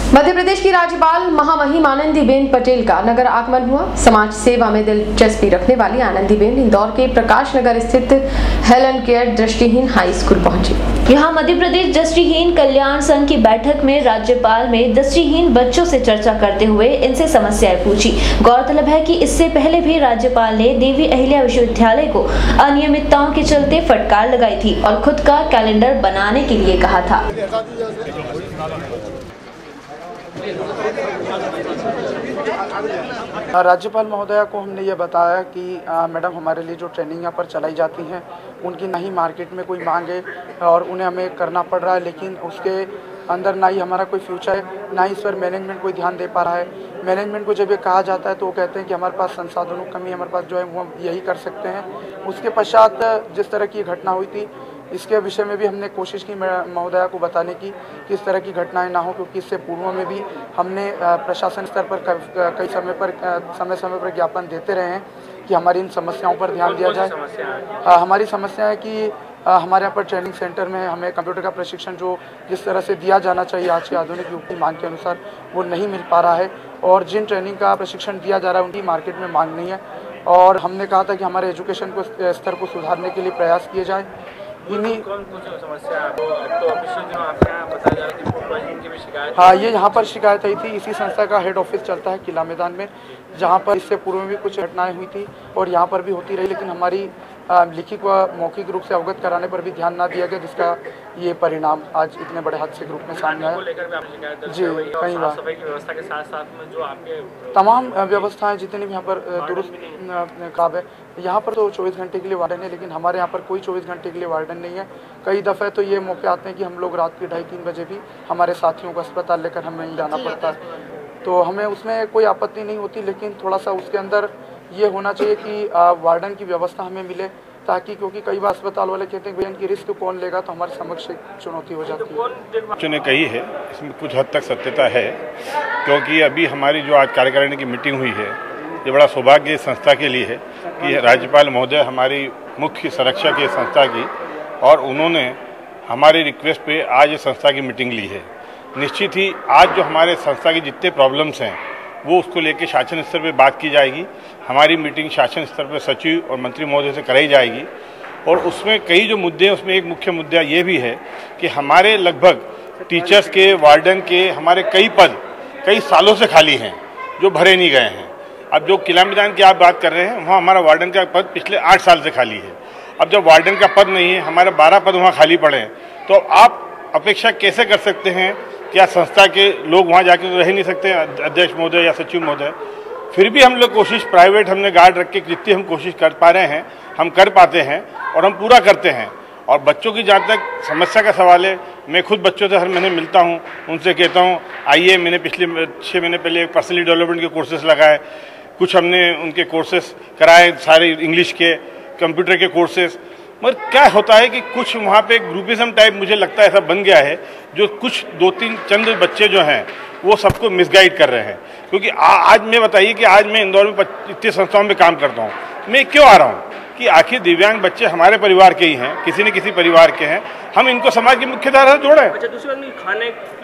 मध्य प्रदेश की राज्यपाल महामहिम आनंदीबेन पटेल का नगर आगमन हुआ। समाज सेवा में दिलचस्पी रखने वाली आनंदीबेन इंदौर के प्रकाश नगर स्थित हेलन केयर दृष्टिहीन हाई स्कूल पहुंची। यहां मध्य प्रदेश दृष्टिहीन कल्याण संघ की बैठक में राज्यपाल में दृष्टिहीन बच्चों से चर्चा करते हुए इनसे समस्याएं पूछी। गौरतलब है कि इससे पहले भी राज्यपाल ने देवी अहिल्या विश्वविद्यालय को अनियमितताओं के चलते फटकार लगाई थी और खुद का कैलेंडर बनाने के लिए कहा था। राज्यपाल महोदया को हमने ये बताया कि मैडम हमारे लिए जो ट्रेनिंग यहाँ पर चलाई जाती हैं उनकी ना ही मार्केट में कोई मांग है और उन्हें हमें करना पड़ रहा है, लेकिन उसके अंदर ना ही हमारा कोई फ्यूचर है, ना ही इस पर मैनेजमेंट कोई ध्यान दे पा रहा है। मैनेजमेंट को जब ये कहा जाता है तो वो कहते हैं कि हमारे पास संसाधनों की कमी, हमारे पास जो है वो हम यही कर सकते हैं। उसके पश्चात जिस तरह की घटना हुई थी इसके विषय में भी हमने कोशिश की महोदया को बताने की कि इस तरह की घटनाएं ना हो, क्योंकि इससे पूर्व में भी हमने प्रशासन स्तर पर कई समय पर ज्ञापन देते रहे हैं कि हमारी इन समस्याओं पर ध्यान दिया जाए। हमारी समस्या है कि हमारे यहाँ पर ट्रेनिंग सेंटर में हमें कंप्यूटर का प्रशिक्षण जो जिस तरह से दिया जाना चाहिए आज की आधुनिक युग की मांग के अनुसार वो नहीं मिल पा रहा है, और जिन ट्रेनिंग का प्रशिक्षण दिया जा रहा है उनकी मार्केट में मांग नहीं है। और हमने कहा था कि हमारे एजुकेशन को स्तर को सुधारने के लिए प्रयास किए जाए। हाँ, ये यहाँ पर शिकायत आई थी। इसी संस्था का हेड ऑफिस चलता है किला मैदान में, जहाँ पर इससे पूर्व में भी कुछ घटनाएं हुई थी और यहाँ पर भी होती रही, लेकिन हमारी लिखित व मौखिक रूप से अवगत कराने पर भी ध्यान ना दिया गया, जिसका ये परिणाम आज इतने बड़े हादसे के रूप में सामने आया। जी, कई बार तमाम व्यवस्थाएं जितनी भी यहाँ पर दुरुस्त खराब है। यहाँ पर तो 24 घंटे के लिए वार्डन है, लेकिन हमारे यहाँ पर कोई 24 घंटे के लिए वार्डन नहीं है। कई दफ़े तो ये मौके आते हैं कि हम लोग रात के 2:30-3 बजे भी हमारे साथियों को अस्पताल लेकर हमें जाना पड़ता है, तो हमें उसमें कोई आपत्ति नहीं होती, लेकिन थोड़ा सा उसके अंदर ये होना चाहिए कि वार्डन की व्यवस्था हमें मिले, ताकि क्योंकि कई बार अस्पताल वाले कहते हैं भैया इनकी रिस्क कौन लेगा, तो हमारे समक्ष एक चुनौती हो जाती है। बच्चों ने कही है, इसमें कुछ हद तक सत्यता है, क्योंकि अभी हमारी जो आज कार्यकारिणी की मीटिंग हुई है ये बड़ा सौभाग्य इस संस्था के लिए है कि राज्यपाल महोदय हमारी मुख्य संरक्षक है संस्था की, और उन्होंने हमारी रिक्वेस्ट पे आज इस संस्था की मीटिंग ली है। निश्चित ही आज जो हमारे संस्था की जितने प्रॉब्लम्स हैं वो उसको लेकर शासन स्तर पे बात की जाएगी। हमारी मीटिंग शासन स्तर पर सचिव और मंत्री महोदय से कराई जाएगी, और उसमें कई जो मुद्दे हैं उसमें एक मुख्य मुद्दा ये भी है कि हमारे लगभग टीचर्स के, वार्डन के हमारे कई पद कई सालों से खाली हैं जो भरे नहीं गए हैं। अब जो किला मैदान की आप बात कर रहे हैं वहाँ हमारा वार्डन का पद पिछले 8 साल से खाली है। अब जब वार्डन का पद नहीं है, हमारे 12 पद वहाँ खाली पड़े हैं, तो आप अपेक्षा कैसे कर सकते हैं क्या संस्था के लोग वहाँ जाके तो रह नहीं सकते, अध्यक्ष महोदय या सचिव महोदय। फिर भी हम लोग कोशिश प्राइवेट हमने गार्ड रख के जितनी हम कोशिश कर पा रहे हैं हम कर पाते हैं और हम पूरा करते हैं। और बच्चों की जहाँ तक समस्या का सवाल है, मैं खुद बच्चों से हर महीने मिलता हूँ, उनसे कहता हूँ आइए। मैंने पिछले 6 महीने पहले पर्सनली डेवलपमेंट के कोर्सेज लगाए, कुछ हमने उनके कोर्सेज कराए, सारे इंग्लिश के, कंप्यूटर के कोर्सेज। मगर क्या होता है कि कुछ वहाँ पे ग्रुपिज्म टाइप मुझे लगता है ऐसा बन गया है, जो कुछ 2-3 चंद बच्चे जो हैं वो सबको मिसगाइड कर रहे हैं। क्योंकि आज मैं बताइए कि आज मैं इंदौर में इतनी संस्थाओं में काम करता हूँ, मैं क्यों आ रहा हूँ कि आखिर दिव्यांग बच्चे हमारे परिवार के ही हैं, किसी न किसी परिवार के हैं, हम इनको समाज की मुख्य धारा से जोड़ें।